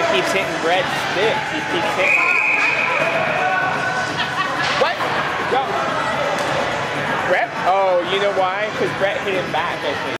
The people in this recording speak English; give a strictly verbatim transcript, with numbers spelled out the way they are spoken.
keeps hitting Brett's stick. He keeps hitting it. What? Go. Brett? Oh, you know why? Because Brett hit him back, I think.